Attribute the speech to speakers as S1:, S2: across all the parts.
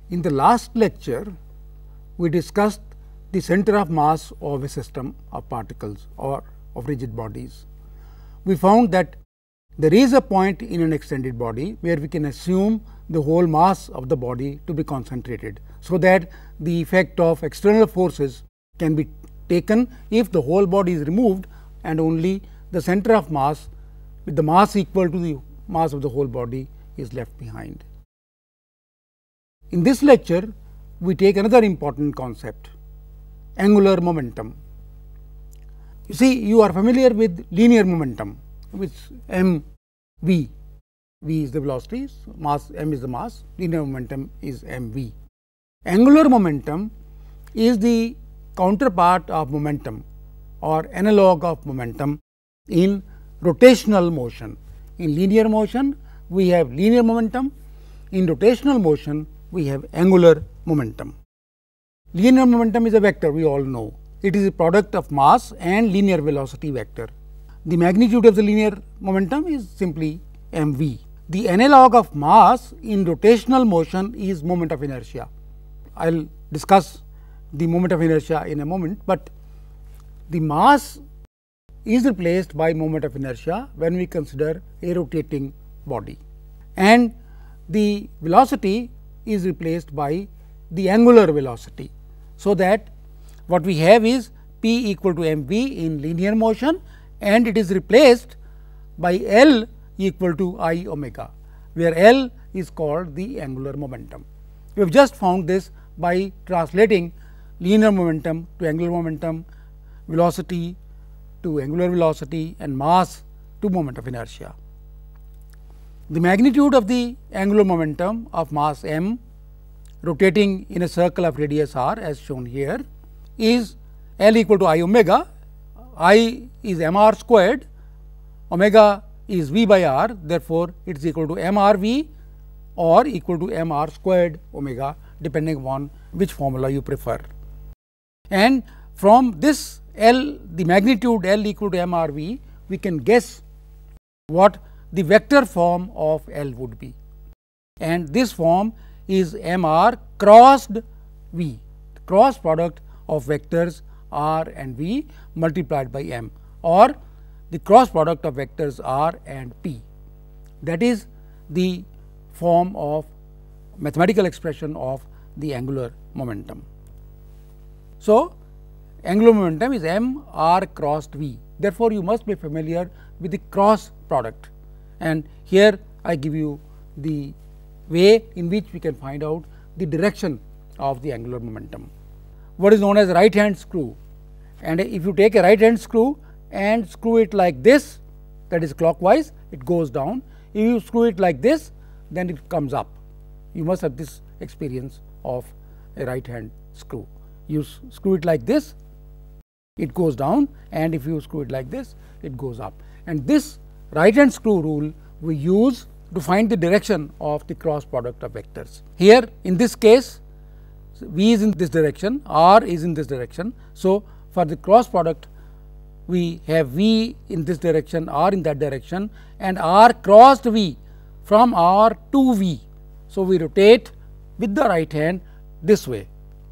S1: In the last lecture, we discussed the center of mass of a system of particles or of rigid bodies. We found that there is a point in an extended body where we can assume the whole mass of the body to be concentrated, so that the effect of external forces can be taken if the whole body is removed and only the center of mass with the mass equal to the mass of the whole body is left behind. In this lecture, we take another important concept, angular momentum. You see, you are familiar with linear momentum, which m v. V is the velocity, mass m is the mass, linear momentum is m v. Angular momentum is the counterpart of momentum or analog of momentum in rotational motion. In linear motion, we have linear momentum. In rotational motion, we have angular momentum. Linear momentum is a vector, we all know. It is a product of mass and linear velocity vector. The magnitude of the linear momentum is simply m v. The analog of mass in rotational motion is moment of inertia. I will discuss the moment of inertia in a moment, but the mass is replaced by moment of inertia when we consider a rotating body, and the velocity is replaced by the angular velocity. So, that what we have is p equal to m v in linear motion, and it is replaced by L equal to I omega, where L is called the angular momentum. We have just found this by translating linear momentum to angular momentum, velocity to angular velocity, and mass to moment of inertia. The magnitude of the angular momentum of mass m rotating in a circle of radius r, as shown here, is L equal to I omega. I is m r squared, omega is v by r, therefore, it is equal to m r v or equal to m r squared omega, depending upon which formula you prefer. And from this L, the magnitude L equal to m r v, we can guess what the vector form of L would be, and this form is m r crossed v, the cross product of vectors r and v multiplied by m, or the cross product of vectors r and p. That is the form of mathematical expression of the angular momentum. So, angular momentum is m r crossed v. Therefore, you must be familiar with the cross product, and here I give you the way in which we can find out the direction of the angular momentum. What is known as right hand screw, and if you take a right hand screw and screw it like this, that is clockwise, it goes down. If you screw it like this, then it comes up. You must have this experience of a right hand screw. You screw it like this, it goes down, and if you screw it like this, it goes up. And this right hand screw rule we use to find the direction of the cross product of vectors. Here in this case, v is in this direction, r is in this direction. So, for the cross product, we have v in this direction, r in that direction, and r crossed v from r to v. So, we rotate with the right hand this way,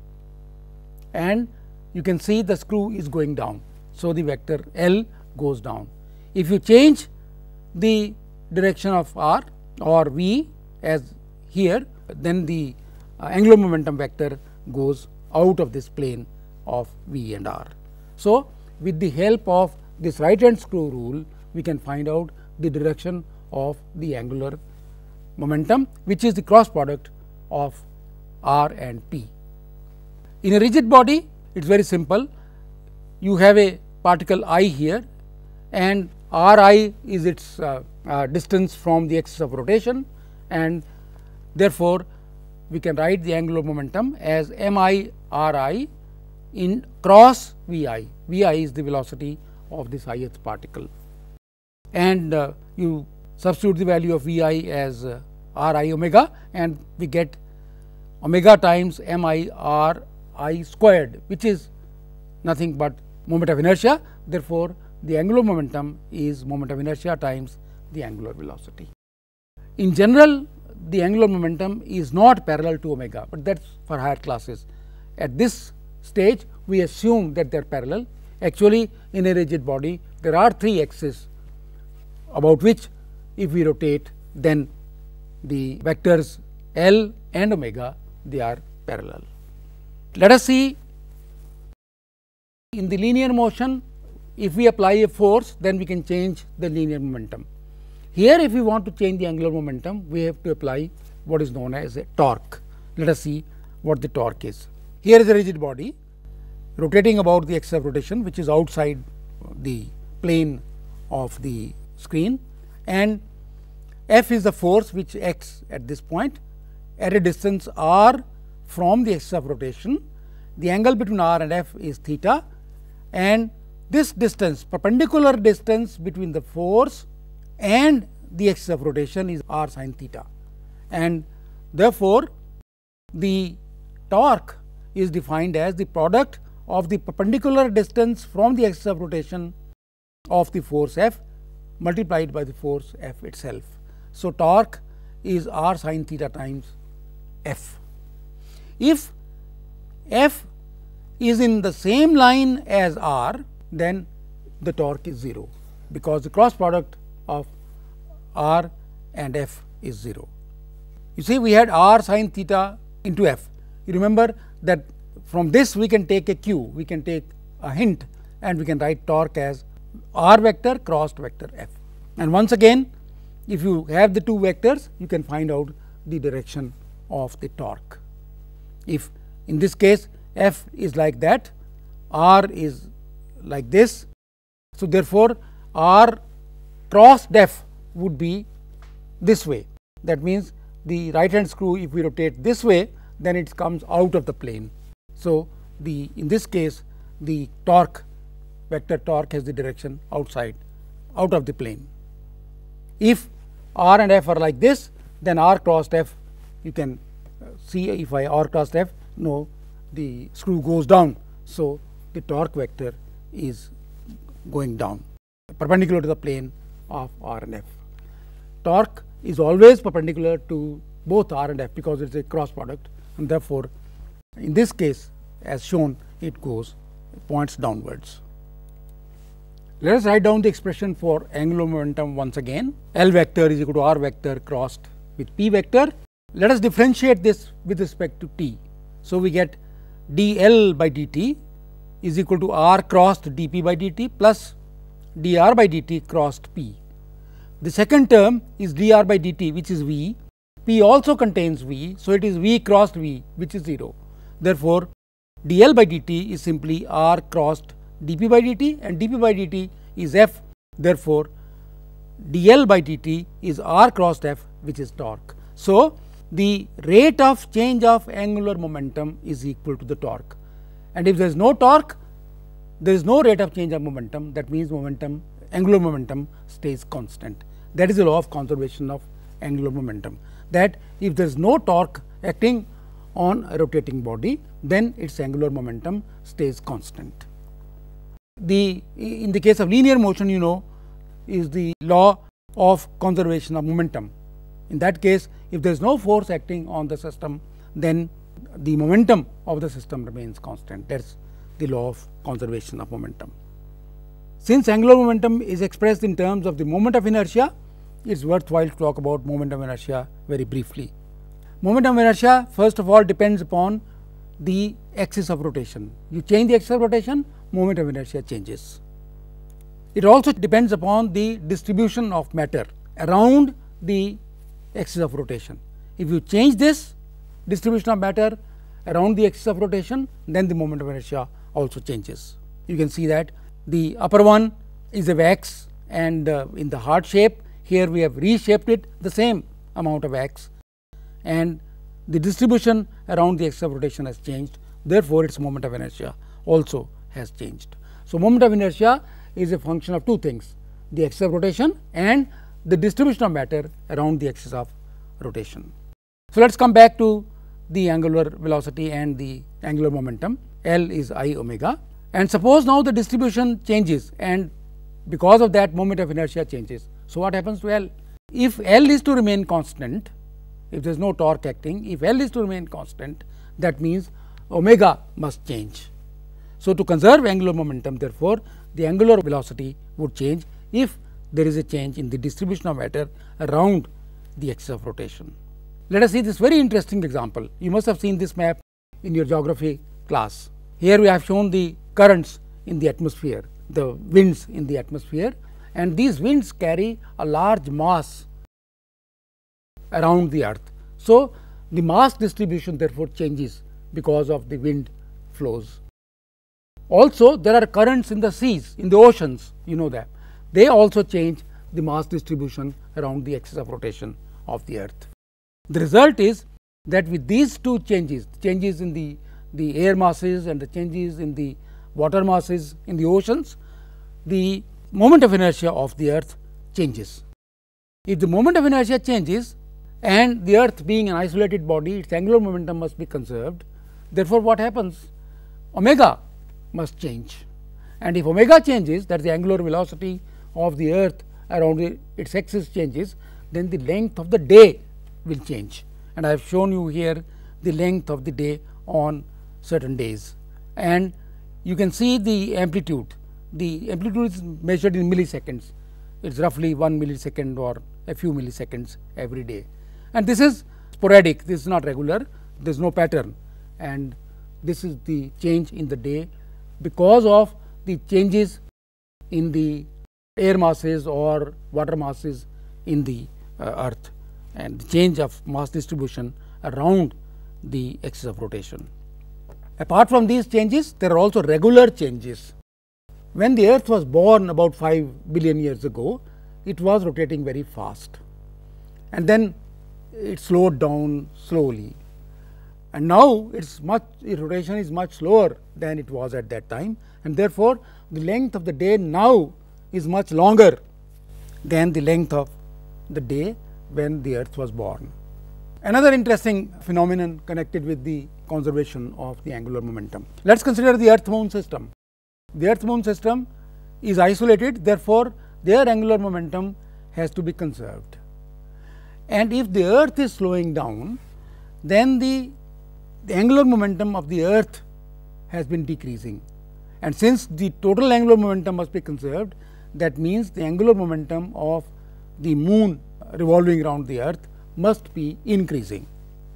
S1: and you can see the screw is going down. So, the vector L goes down. If you change the direction of r or v as here, then the angular momentum vector goes out of this plane of v and r. So, with the help of this right hand screw rule, we can find out the direction of the angular momentum, which is the cross product of r and p. In a rigid body, it is very simple. You have a particle I here, and r I is its distance from the axis of rotation, and therefore, we can write the angular momentum as m I r I in cross v I. V I is the velocity of this ith particle, and you substitute the value of v I as r I omega, and we get omega times m I r I squared, which is nothing but moment of inertia. Therefore, the angular momentum is moment of inertia times the angular velocity. In general, the angular momentum is not parallel to omega, but that is for higher classes. At this stage we assume that they are parallel. Actually, in a rigid body there are 3 axes about which if we rotate, then the vectors L and omega, they are parallel. Let us see in the linear motion, if we apply a force, then we can change the linear momentum. Here if we want to change the angular momentum, we have to apply what is known as a torque. Let us see what the torque is. Here is a rigid body rotating about the axis of rotation, which is outside the plane of the screen, and F is the force which acts at this point at a distance r from the axis of rotation. The angle between r and F is theta, and this distance, perpendicular distance between the force and the axis of rotation, is r sin theta, and therefore the torque is defined as the product of the perpendicular distance from the axis of rotation of the force F multiplied by the force F itself. So, torque is r sin theta times F. If F is in the same line as r, then the torque is 0, because the cross product of r and F is 0. You see, we had r sin theta into F. You remember that from this we can take a cue, we can take a hint, and we can write torque as r vector crossed vector F. And once again, if you have the 2 vectors, you can find out the direction of the torque. If in this case F is like that, r is like this. So, therefore, r crossed F would be this way. That means, the right hand screw, if we rotate this way, then it comes out of the plane. So, in this case the torque, vector torque, has the direction outside, out of the plane. If r and F are like this, then r crossed F, you can see, if I r crossed F, no, the screw goes down. So, the torque vector is going down perpendicular to the plane of r and F. Torque is always perpendicular to both r and F, because it is a cross product, and therefore, in this case as shown, it points downwards. Let us write down the expression for angular momentum once again. L vector is equal to r vector crossed with p vector. Let us differentiate this with respect to t. So, we get dl by dt is equal to r crossed dp by dt plus dr by dt crossed p. The second term is dr by dt, which is v. P also contains v, so it is v crossed v, which is 0. Therefore, dl by dt is simply r crossed dp by dt, and dp by dt is F. Therefore, dl by dt is r crossed F, which is torque. So, the rate of change of angular momentum is equal to the torque, and if there is no torque, there is no rate of change of momentum. That means, angular momentum stays constant. That is the law of conservation of angular momentum, that if there is no torque acting on a rotating body, then its angular momentum stays constant. In the case of linear motion, you know, is the law of conservation of momentum. In that case, if there is no force acting on the system, then the momentum of the system remains constant. That is the law of conservation of momentum. Since angular momentum is expressed in terms of the moment of inertia, it is worthwhile to talk about moment of inertia very briefly. Moment of inertia, first of all, depends upon the axis of rotation. You change the axis of rotation, moment of inertia changes. It also depends upon the distribution of matter around the axis of rotation. If you change this distribution of matter around the axis of rotation, then the moment of inertia also changes. You can see that the upper one is a wax, and in the heart shape, here we have reshaped it the same amount of wax, and the distribution around the axis of rotation has changed. Therefore, its moment of inertia also has changed. So, moment of inertia is a function of 2 things: the axis of rotation and the distribution of matter around the axis of rotation. So, let us come back to the angular velocity and the angular momentum. L is I omega, and suppose now the distribution changes, and because of that moment of inertia changes. So, what happens to L? If L is to remain constant, if there is no torque acting, if L is to remain constant, that means omega must change. So, to conserve angular momentum, therefore, the angular velocity would change if there is a change in the distribution of matter around the axis of rotation. Let us see this very interesting example. You must have seen this map in your geography class. Here we have shown the currents in the atmosphere, the winds in the atmosphere, and these winds carry a large mass around the earth. So, the mass distribution therefore changes because of the wind flows. Also, there are currents in the seas, in the oceans, you know that. They also change the mass distribution around the axis of rotation of the earth. The result is that with these two changes, changes in the air masses and the changes in the water masses in the oceans, the moment of inertia of the earth changes. If the moment of inertia changes and the earth being an isolated body, its angular momentum must be conserved. Therefore, what happens? Omega must change, and if omega changes, that is the angular velocity of the earth around its axis changes, then the length of the day will change. And I have shown you here the length of the day on certain days, and you can see the amplitude. The amplitude is measured in milliseconds. It is roughly 1 millisecond or a few milliseconds every day, and this is sporadic, this is not regular, there is no pattern, and this is the change in the day because of the changes in the air masses or water masses in the earth and the change of mass distribution around the axis of rotation. Apart from these changes, there are also regular changes. When the earth was born about 5 billion years ago, it was rotating very fast, and then it slowed down slowly, and now its rotation is much slower than it was at that time, and therefore, the length of the day now is much longer than the length of the day when the earth was born. Another interesting phenomenon connected with the conservation of the angular momentum. Let us consider the earth moon system. The earth moon system is isolated, therefore, their angular momentum has to be conserved. And if the earth is slowing down, then the angular momentum of the earth has been decreasing, and since the total angular momentum must be conserved, that means the angular momentum of the moon revolving around the earth must be increasing.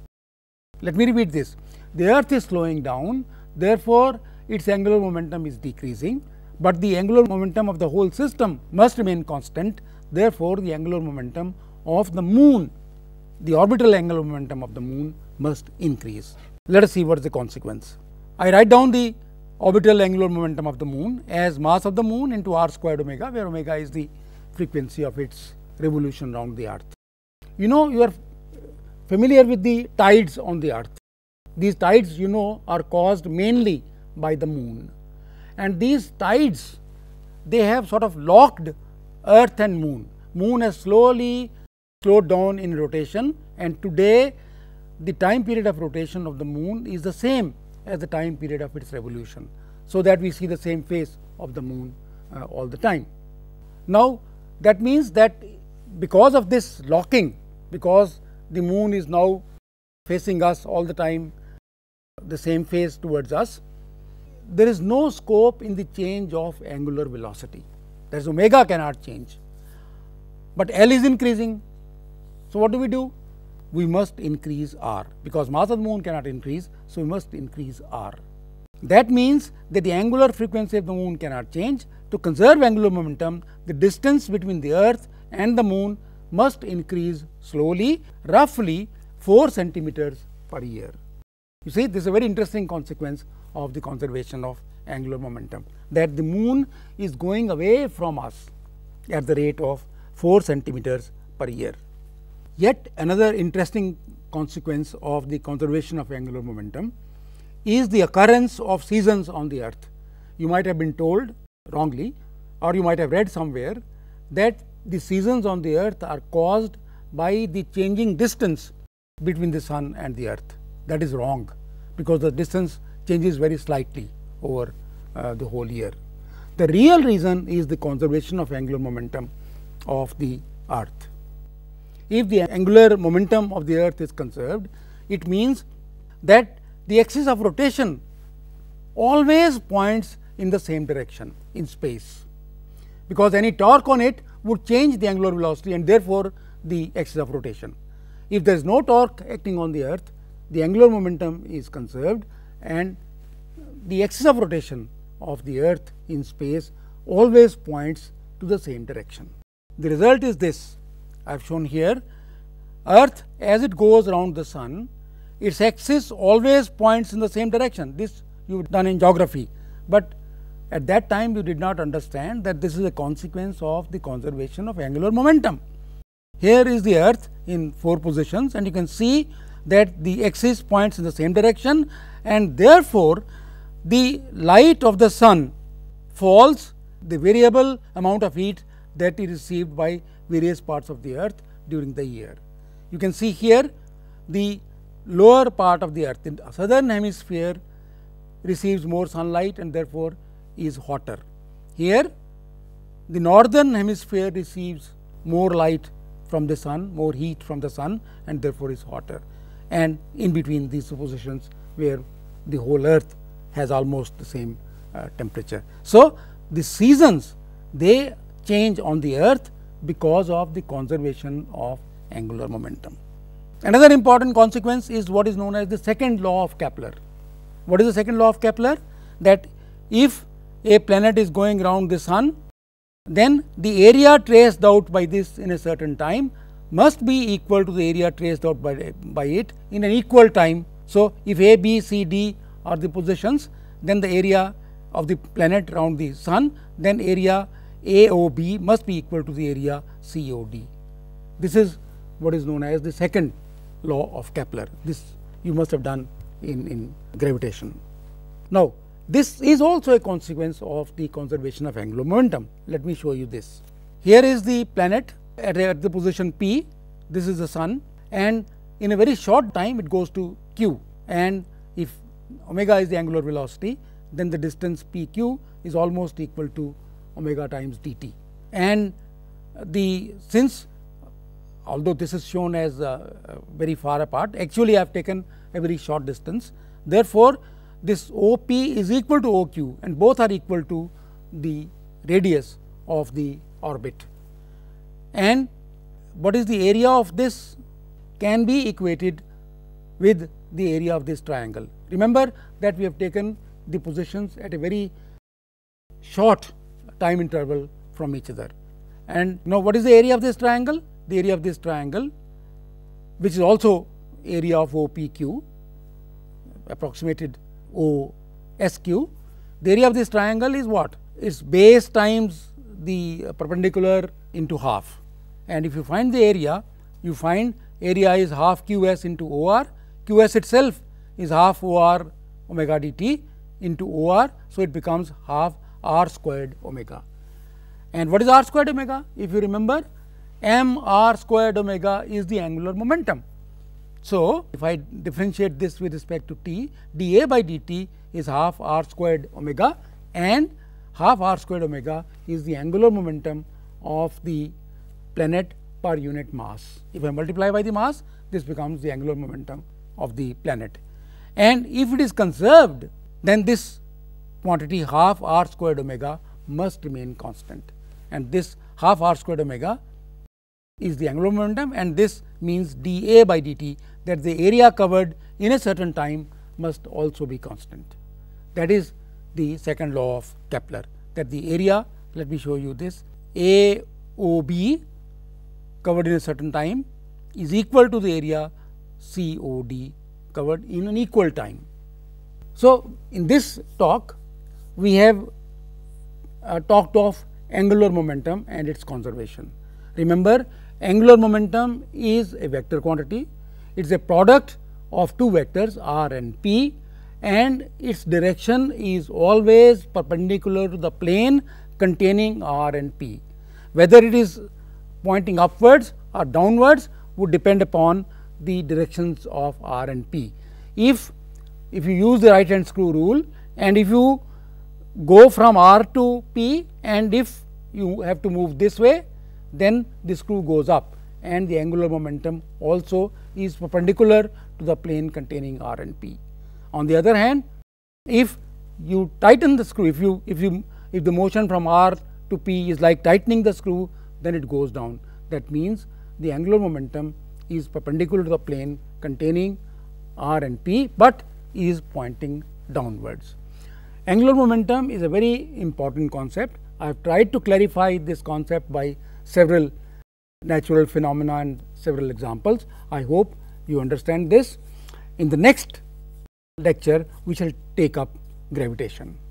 S1: Let me repeat this. The earth is slowing down, therefore, its angular momentum is decreasing, but the angular momentum of the whole system must remain constant. Therefore, the angular momentum of the moon, the orbital angular momentum of the moon must increase. Let us see what is the consequence. I write down the orbital angular momentum of the moon as mass of the moon into r squared omega, where omega is the frequency of its revolution around the earth. You know, you are familiar with the tides on the earth. These tides, you know, are caused mainly by the moon, and these tides, they have sort of locked earth and moon. Moon has slowly slowed down in rotation, and today the time period of rotation of the moon is the same as the time period of its revolution, so that we see the same face of the moon all the time. Now, that means that because of this locking, because the moon is now facing us all the time, the same face towards us, there is no scope in the change of angular velocity. That is, omega cannot change, but L is increasing. So, what do? We must increase r, because mass of the moon cannot increase, so we must increase r. That means that the angular frequency of the moon cannot change. To conserve angular momentum, the distance between the earth and the moon must increase slowly, roughly 4 centimeters per year. You see, this is a very interesting consequence of the conservation of angular momentum, that the moon is going away from us at the rate of 4 centimeters per year. Yet another interesting consequence of the conservation of angular momentum is the occurrence of seasons on the earth. You might have been told wrongly, or you might have read somewhere, that the seasons on the earth are caused by the changing distance between the sun and the earth. That is wrong, because the distance changes very slightly over the whole year. The real reason is the conservation of angular momentum of the earth. if the angular momentum of the earth is conserved, it means that the axis of rotation always points in the same direction in space, because any torque on it would change the angular velocity and therefore the axis of rotation. If there is no torque acting on the earth, the angular momentum is conserved and the axis of rotation of the earth in space always points to the same direction. The result is this, I have shown here. Earth, as it goes around the sun, its axis always points in the same direction. This you have done in geography, but at that time you did not understand that this is a consequence of the conservation of angular momentum. Here is the earth in 4 positions, and you can see that the axis points in the same direction, and therefore the light of the sun falls the variable amount of heat that is received by various parts of the earth during the year. You can see here the lower part of the earth in the southern hemisphere receives more sunlight and therefore is hotter. Here the northern hemisphere receives more light from the sun, more heat from the sun, and therefore is hotter, and in between these positions where the whole earth has almost the same temperature. So, the seasons they change on the earth because of the conservation of angular momentum. Another important consequence is what is known as the second law of Kepler. What is the second law of Kepler? That if a planet is going around the sun, then the area traced out by this in a certain time must be equal to the area traced out by it in an equal time. So, if A, B, C, D are the positions, then the area of the planet around the sun, then area AOB must be equal to the area COD. This is what is known as the second law of Kepler. This you must have done in gravitation. Now, this is also a consequence of the conservation of angular momentum. Let me show you this. Here is the planet at the position P, this is the sun, and in a very short time it goes to Q, and if omega is the angular velocity, then the distance PQ is almost equal to omega times dt. And since although this is shown as very far apart, actually I have taken a very short distance. Therefore, this OP is equal to OQ, and both are equal to the radius of the orbit. And what is the area of this can be equated with the area of this triangle. Remember that we have taken the positions at a very short time interval from each other. And now, what is the area of this triangle? The area of this triangle, which is also area of OPQ, approximated OSQ. The area of this triangle is what? Its base times the perpendicular into half, and if you find the area, you find area is half QS into OR. QS itself is half OR omega dt into OR. So, it becomes half R squared omega. And what is R squared omega? If you remember, mR squared omega is the angular momentum. So, if I differentiate this with respect to t, dA by dt is half R squared omega, and half R squared omega is the angular momentum of the planet per unit mass. If I multiply by the mass, this becomes the angular momentum of the planet. And if it is conserved, then this quantity half R squared omega must remain constant, and this half R squared omega is the angular momentum, and this means dA by dt, that the area covered in a certain time must also be constant. That is the second law of Kepler, that the area, let me show you this, AOB covered in a certain time is equal to the area COD covered in an equal time. So, in this talk we have talked of angular momentum and its conservation. Remember, angular momentum is a vector quantity. It is a product of two vectors r and p, and its direction is always perpendicular to the plane containing r and p. Whether it is pointing upwards or downwards would depend upon the directions of r and p. If you use the right hand screw rule, and if you go from r to p, and if you have to move this way, then the screw goes up, and the angular momentum also is perpendicular to the plane containing r and p. On the other hand, if you tighten the screw, if the motion from r to p is like tightening the screw, then it goes down. That means the angular momentum is perpendicular to the plane containing r and p, but is pointing downwards. Angular momentum is a very important concept. I have tried to clarify this concept by several natural phenomena and several examples. I hope you understand this. In the next lecture, we shall take up gravitation.